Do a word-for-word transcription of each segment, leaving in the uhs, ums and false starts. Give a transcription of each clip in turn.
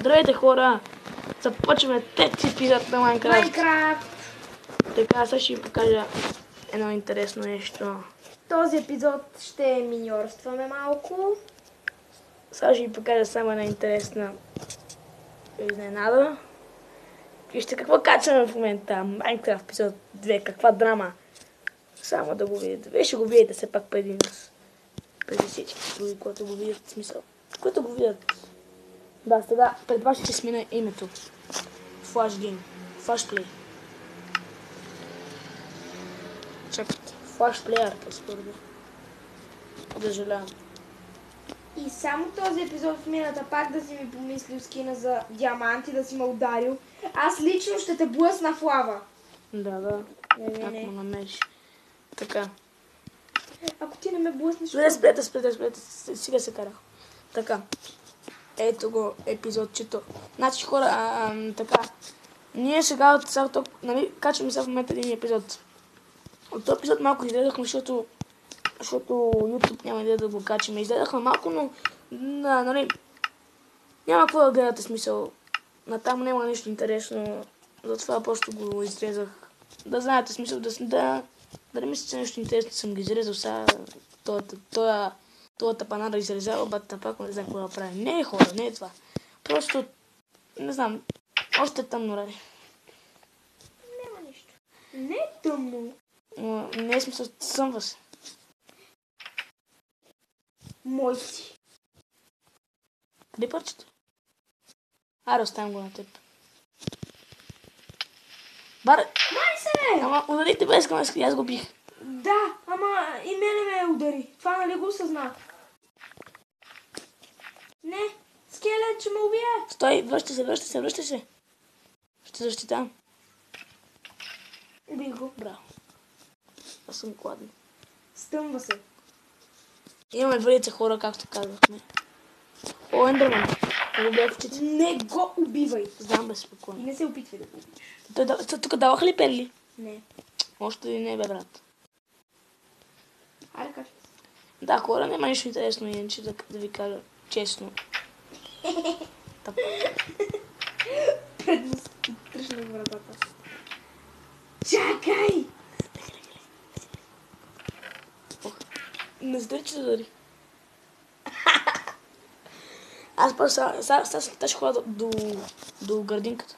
Здравейте хора! Започваме трети епизод на Майнкрафт. Майнкрафт! Така, сега ще ви покажа едно интересно нещо. Този епизод ще миньорстваме малко. Сега ще ви покажа само една интересна изненада. Вижте какво качваме в момента. Майнкрафт епизод две. Каква драма. Само да го видите. Вие ще го видите все пак преди нас. Преди всички други, които го видят. В смисъл. Които го видят. Да, сега пред вас ще смена името. Flash Game. Flash Play. Чакайте. Flash Player, по-скоро. Съжалявам. И само този епизод в мината пак да си ми помислил скина за диаманти, да си ме ударил. Аз лично ще те блъсна в лава. Да, да. Не, не, Как не. му намериш. Така. Ако ти не ме блъснеш... Спрете, спрете, спрете, спрете. Сега се карах. Така. Ето го епизодчето. Значи хора, а, а, така. Ние сега от сега тук, нали, качваме сега в момента един епизод. От този епизод малко изгледахме, защото, защото YouTube няма идея да го качим. Изгледахме малко, но да, нали, няма какво да гледате смисъл. Натам няма нищо интересно, затова просто го изрезах. Да знаете смисъл, да, да, да не мислите нещо интересно, съм ги изрезал сега. Това тапана да изрезава, бата пак не знам какво да прави. Не е хора, не е това. Просто, не знам, още е тъмно ради. Няма нищо. Не е тъмно. Но не е смисъл, съмва се. Мой си. Къде парчето? Аре, оставям го на теб. Баре! Май се! Ама ударите без към аз го бих. Да, ама и мене ме удари. Това нали го осъзна? Не, скелет, че ме убие. Стой, връщай се, връщай се, връщай се. Ще защитавам. Убих го. Браво. Аз съм гладен. Стъмва се. Имаме валица хора, както казахме. О, Ендерман. Не го гледай в очите. Не го убивай. Знам бе, И спокойно. не се опитвай да го убиш. Той, да, той тук даваха ли перли? Не. Още ли не, бе, брат. Айде кажа. Да, хора, няма нищо интересно, иначе да, да ви кажа честно. Тъп. Предно тръщна в вратата. Чакай! Ох, не знае, че да дари. Аз просто сега сега сега ще ходя до, до, до градинката.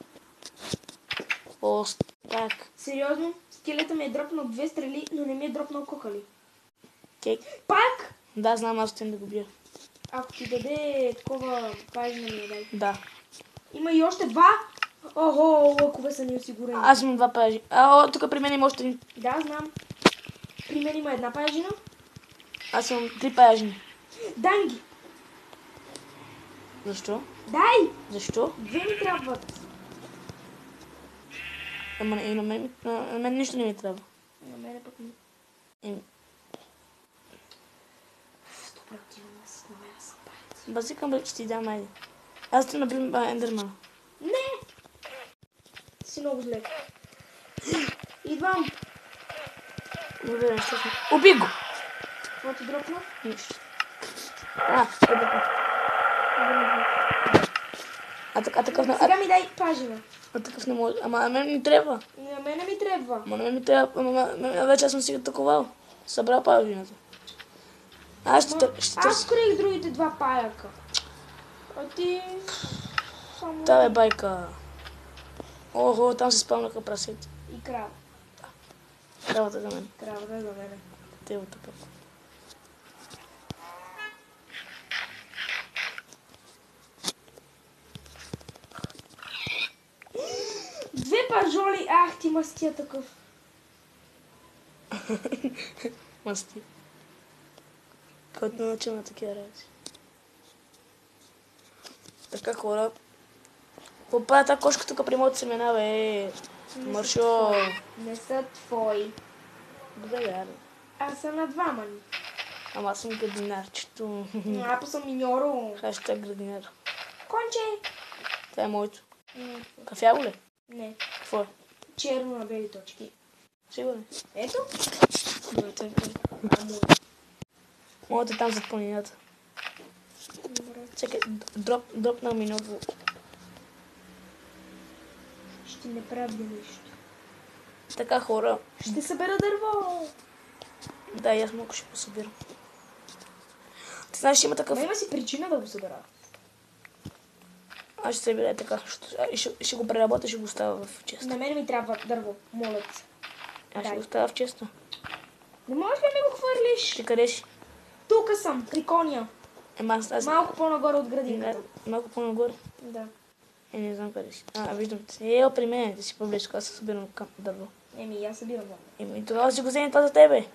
О, так. Сериозно? Скелета ми е дропнал две стрели, но не ми е дропнал кокали. Кейк. Пак? Да, знам, аз ще да го бия. Ако ти даде такова пажи на ми дай. Да. Има и още два. Охо, лъкове са неосигурени. Аз имам два пажи. А, о, тук при мен има още един. Да, знам. При мен има една пажина. Аз имам три пажни. Дай ги. Защо? Дай! Защо? Две ми трябват. Ама и на мен, на, на мен нищо не ми трябва. На мене пък ми. Еми, Добре, отиваме да си намеря съпарите. базикам бе, че ти дам, айде. Аз ти набим Ендермана. Не! Ти си много зле. Идвам. Благодаря, ще сме. Уби го! Това ти дропна? Нищо. А, е да. А, така, такъв не... Сега ми дай пажина. А такъв не може. Ама на мен ми трябва. На мене ми трябва. Ама на мен ми трябва. Ама на мен вече аз съм си атаковал. Събрал павината. Аз ще тър... ще Аз търся. скорих другите два паяка. А ти... Само... Та бе, байка. Охо, там се спалнаха прасети. И крава. Кравата за мен. Кравата за мене. Телата пък. Две пажоли, ах ти мастия такъв. Масти. Който не научил на такива работи. Така хора. Попада тази кошка тук при моите семена, бе. Маршо. Не са твои. Добре, яре. Аз съм на двама ни. Ама аз съм градинарчето. Апа съм миньоро. Хаштаг градинар. Конче. Това е моето. Не. Кафяво ли? Не. Какво е? Черно на бели точки. Сигурен? Ето. Моето е там зад планината. Добре. Чакай, дроп, дропна ми ново. Ще не правя нищо. Така хора. Ще събера дърво. Да, и аз малко ще посъбирам. Ти знаеш, че има такъв... Ма има си причина да го събера. Аз ще се събира така. Ще, ще, ще го преработя, ще го оставя в честа. На мен ми трябва дърво, моля се. Аз ще Дай. го оставя в честа. Не можеш ли да ми го хвърлиш? Ти къде си? Тука съм, при коня. Ема аз... аз... Малко по-нагоре от градината. Малко по-нагоре. Да. Е, не знам къде си. А, виждам те. Ел при мен, ти си по-близко, аз се събирам към дърво. Еми, и аз събирам дърво. Еми, тогава си го вземи това за тебе.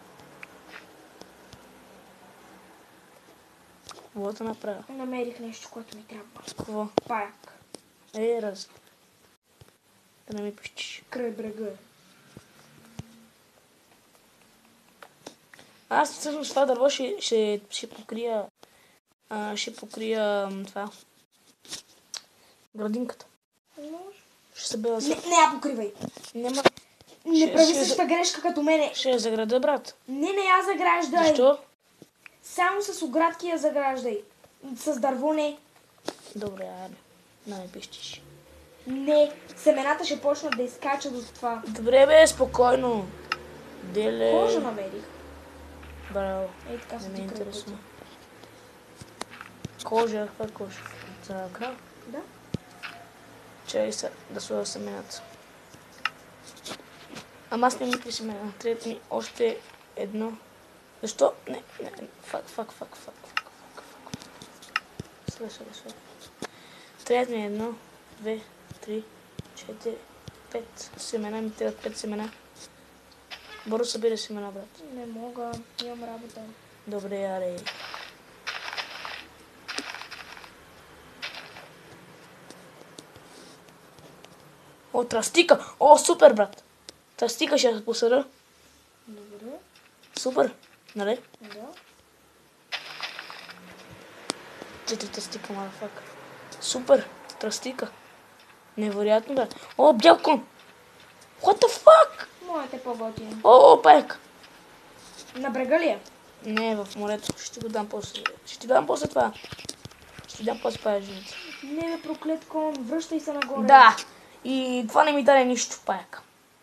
Какво да направя? Намерих нещо, което ми трябва. Какво? Паяк. Е, раз. Да не ми пищиш. Край брега. Аз всъщност това дърво ще, ще, ще покрия... А, ще покрия м, това. Градинката. Не може. Ще се била... Не, не я покривай. Няма... Не Ще- прави ще- същата грешка като мене. Ще я заграда, брат. Не, не я заграждай. Защо? Само с оградки я заграждай. С дърво не. Добре, айде. Да не пищиш. Не. Семената ще почнат да изкачат от това. Добре, бе, спокойно. Деле... Кожа намерих. Браво. Ей така Не се ме ти интересува. Кожа, каква кожа? За ръка? Да. Чай са, да сложа семената. Ама аз не ми три семена. Трябва ми още едно. Защо? Не, не, не. Фак, фак, фак, фак, фак, фак, фак. Сега, сега, сега. Трябва ми едно, две, три, четири, пет семена. Ми трябват пет семена. Бързо събира семена, брат. Не мога. Имам работа. Добре, аре. О, тръстика! О, супер, брат! Тръстика ще я посъда. Добре. Супер, нали? Да. Четири тръстика, мадафак. Супер, тръстика. Невероятно, брат. О, бял кон! What the fuck? Моят е по-готин. О, о, пек! На брега ли е? Не, в морето. Ще ти го дам после. Ще ти дам после това. Ще ти дам после това женица. Не, бе, проклет кон. Връщай се нагоре. Да! И това не ми даде нищо, паяк.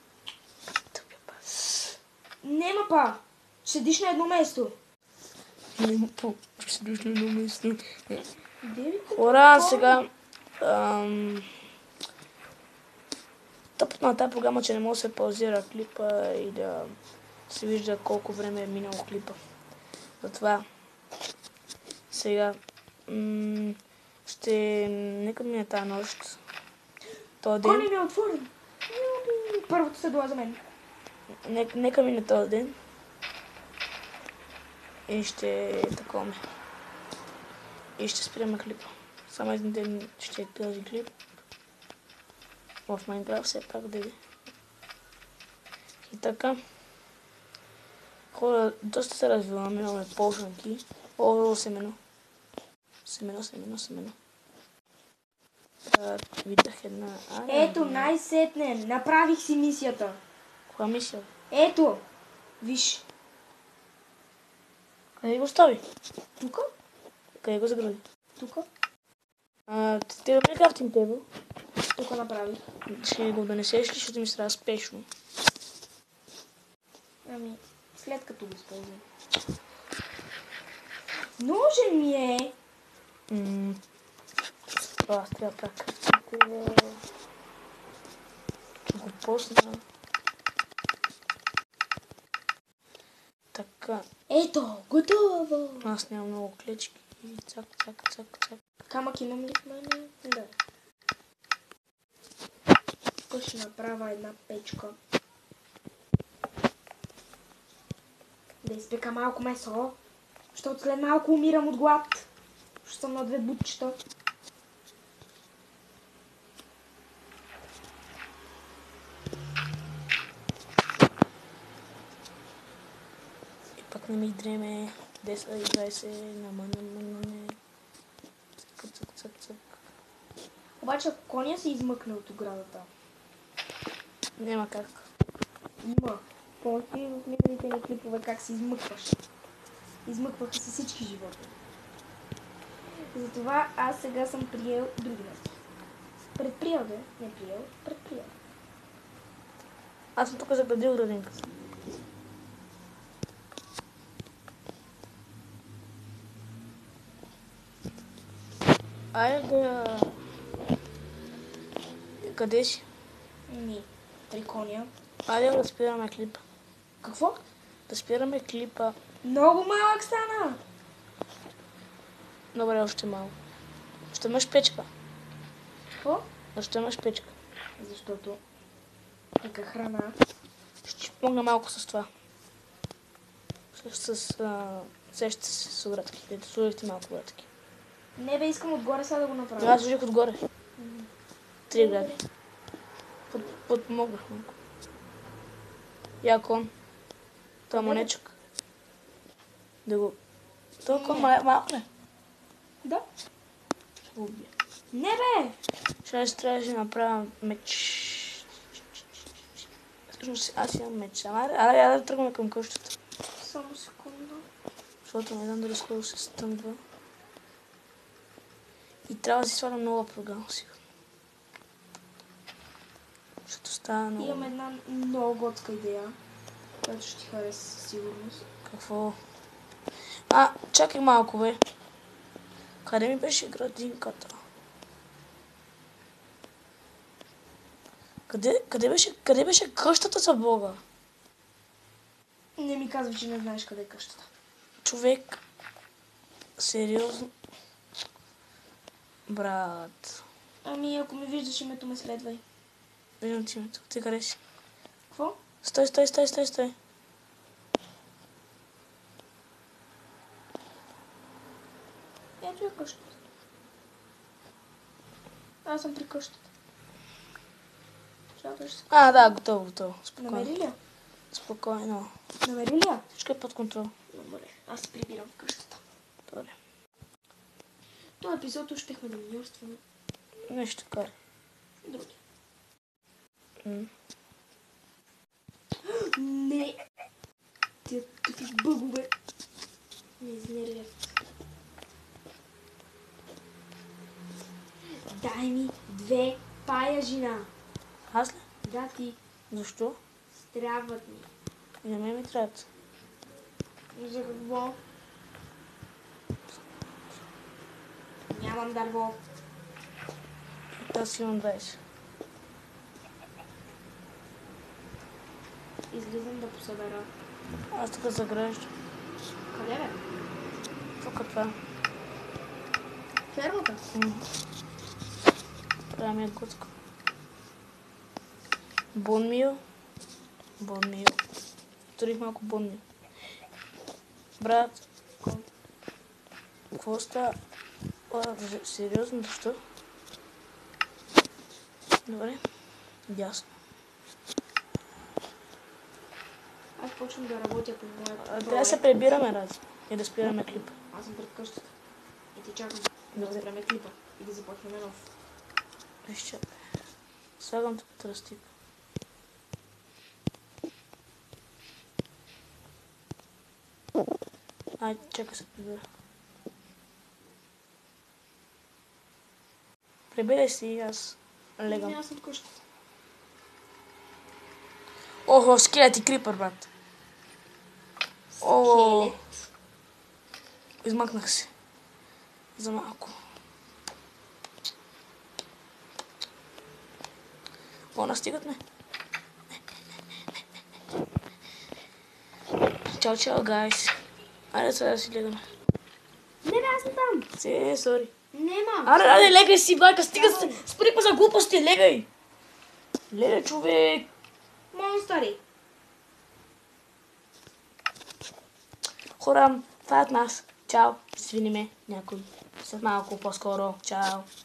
Нема па. Седиш на едно место. Няма по... Ще седиш на едно место. Деви, Хора, сега... Ам... Тъпът на тази програма, че не може да се паузира клипа и да се вижда колко време е минало клипа. Затова сега м- ще... Нека мине тази нощ. Този Коня ден. ми е отворен. Първото се била за мен. Нека, нека мине този ден. И ще такова. И ще спираме клипа. Само един ден ще е този клип. В Майнкрафт все пак да е. И така. Хора, доста се развиваме, имаме полшанки. О, семено. Семено, семено, семено. Да, видях една... А, Ето, най-сетне. Направих си мисията. Коя мисля? Ето. Виж. Къде го стави? Тука? Къде го загради? Тука? А, ти да ме крафтинг тейбъл? Тука направих. Ще го донесеш ли, защото ми се трябва спешно? Ами, след като го използвам. Нужен ми е. Ммм... Това аз трябва да правя крафтинг тейбъл. Ще го посна. Така, Ето, готово. аз нямам много клечки. Цак, цак, цак, цак. Камък имам ли в мене? Да. Тук ще направя една печка. Да изпека малко месо, защото след малко умирам от глад. Ще съм на две бутчета. И пак не ми дреме. десет и двайсет, нама, нама, нама. Цък, цък, цък, цък. Обаче ако коня се измъкне от оградата. Няма как. Има. Помни в миналите ни клипове как се измъкваш. Измъкваха се всички животни. Затова аз сега съм приел други мерки. Предприел, бе. Не приел, предприел. Аз съм тук заградил градинката. Айде да... Къде си? Ми, трикония. Айде да спираме клипа. Какво? Да спираме клипа. Много малък стана. Добре, още малко. Ще имаш печка. Какво? Ще имаш печка. Защото така храна. Ще ти помогна малко с това. С... с а... Сещате се с оградки. Дето сложихте малко оградки. Не бе, искам отгоре сега да го направя. Аз сложих отгоре. Три гради. Под, подпомогнах малко. Яко. Това монечък. Да го... Толкова ма- малко ли? Да. Ще го убия. Не бе! Ще трябваше да направя меч. Всъщност аз имам меч. Ама аре, аре да тръгваме към къщата. Само секунда. Защото не знам дали скоро се стъмва. И трябва да си сваля нова програма сигурно. Защото става много... Имам една много готска идея, която ще ти хареса със сигурност. Какво? А, чакай малко, бе. Къде ми беше градинката? Къде, къде, беше, къде беше къщата за Бога? Не ми казва, че не знаеш къде е къщата. Човек. Сериозно? Брат. Ами, ако ме виждаш името, ме следвай. Виждам ти името. Ти къде си? Какво? Стой, стой, стой, стой, стой. Ето е къщата. Аз съм при къщата. Чакай, ще се... А, да, готово, готово. Спокойно. Намери ли я? Спокойно. Намери ли я? Всичко е под контрол. Добре, аз се прибирам в къщата. Добре. Това епизод щехме да миньорстваме. Нещо кари. Други. М. Не! Тия какви бъгове. Не изнервят. Дай ми две пая, жена. Аз ли? Да, ти. Защо? Трябват ми. И на мен ми трябват. За какво? Нямам дърво. Аз имам двайсет. Излизам да посъбера. Аз тук заграждам. Къде бе? Тук е това. Фермата? М. Това ми е готко. Бонмил. Бонмил. Турих малко бонмил. Брат. Какво става? А, сериозно, защо? Добре. Ясно. Аз почвам да работя по моята. Трябва да се прибираме раз и да спираме клипа. Аз съм пред къщата. И ти чакам да Добре. спреме клипа и да започнем нов. Вижте. Слагам тук тръстик. Ай, чакай се прибира. Прибирай си и аз Не, легам. аз съм в къщата. Охо, скелет и крипър, брат. О, Скелет. измъкнах се. За малко. О, настигат ме. Чао, чао, гайс. Айде сега да си легаме. Не, бе, аз съм там. Се, сори. Нема. Аре, аре, легай си, байка, стига с... Спри па за глупости, легай. Легай, човек. Монстъри. Хора, това е от нас. Чао, свини ме някой. След малко по-скоро. Чао.